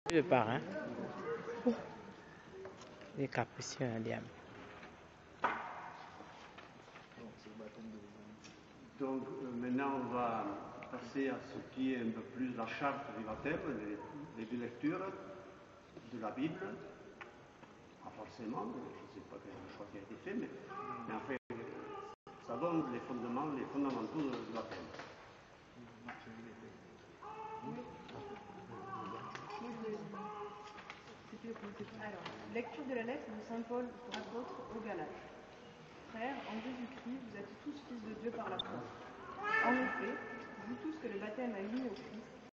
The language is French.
Le parrain, les capucins à diable. Donc maintenant on va passer à ce qui est un peu plus la charte du baptême, les deux lectures de la Bible. Pas forcément, je ne sais pas quel choix qui a été fait, mais en fait ça donne les fondamentaux du baptême. Alors, lecture de la lettre de Saint Paul, apôtre aux Galates. Frères, en Jésus-Christ, vous êtes tous fils de Dieu par la foi. En effet, vous tous que le baptême a unis au Christ,